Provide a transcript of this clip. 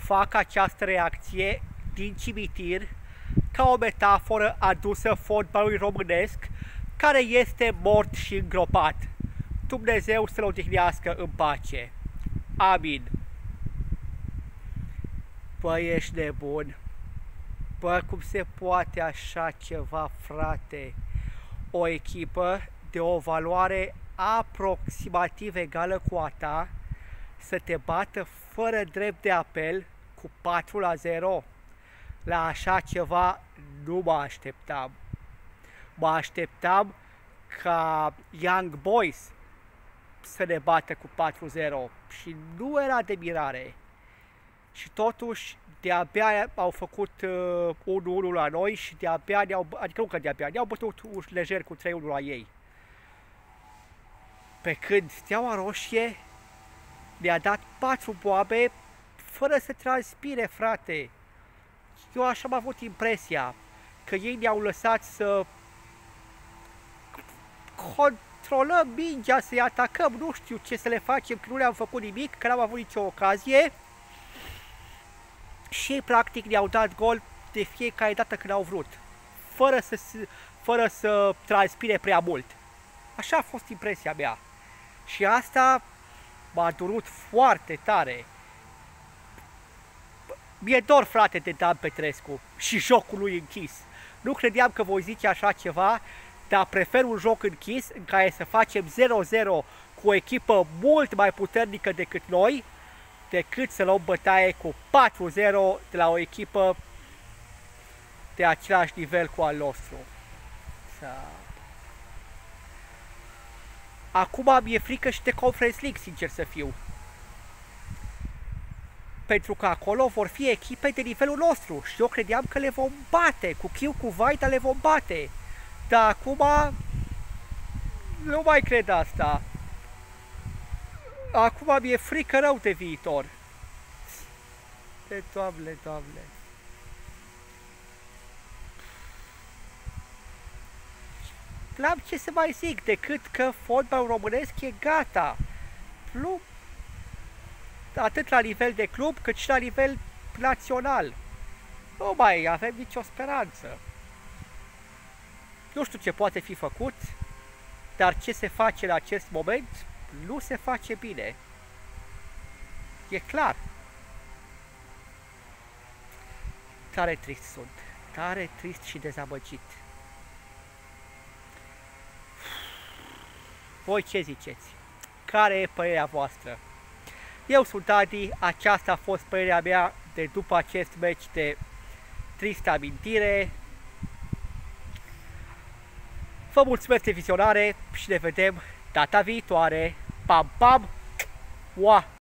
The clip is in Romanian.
fac această reacție din cimitir ca o metaforă adusă fotbalului românesc, care este mort și îngropat. Dumnezeu să-l odihnească în pace. Amin. Bă, ești nebun. Bă, cum se poate așa ceva, frate? O echipă de o valoare aproximativ egală cu a ta să te bată fără drept de apel cu 4-0? La așa ceva nu mă așteptam. Mă așteptam ca Young Boys să ne bată cu 4-0 și nu era de mirare. Și totuși de-abia au făcut 1-1 la noi și de-abia adică nu că de-abia, ne-au bătut lejer cu 3-1 la ei. Pe când Steaua Roșie ne-a dat 4 boabe fără să transpire, frate. Eu așa am avut impresia că ei ne-au lăsat să controlăm mingea, să-i atacăm, nu știu ce să le facem, că nu le-am făcut nimic, că n-am avut nicio ocazie. Și ei practic ne-au dat gol de fiecare dată când au vrut, fără să transpire prea mult. Așa a fost impresia mea. Și asta m-a durut foarte tare. Mi-e dor, frate, de Dan Petrescu și jocul lui închis. Nu credeam că voi zice așa ceva, dar prefer un joc închis în care să facem 0-0 cu o echipă mult mai puternică decât noi, decât să luăm bătaie cu 4-0 de la o echipă de același nivel cu al nostru. Acum mi-e frică și de Conference League, sincer să fiu. Pentru că acolo vor fi echipe de nivelul nostru și eu credeam că le vom bate, cu Chiu, cu Vaida le vom bate. Dar acum nu mai cred asta. Acum mi-e frică rău de viitor. Doamne, Doamne. N-am ce să mai zic decât că fotbalul românesc e gata. Nu atât la nivel de club, cât și la nivel național. Nu mai avem nicio speranță. Nu știu ce poate fi făcut, dar ce se face la acest moment nu se face bine. E clar. Tare trist sunt. Tare trist și dezamăgit. Voi ce ziceți? Care e părerea voastră? Eu sunt Adi, aceasta a fost părerea mea de după acest meci de tristă amintire. Vă mulțumesc de vizionare și ne vedem data viitoare. Pam, pam! Ua!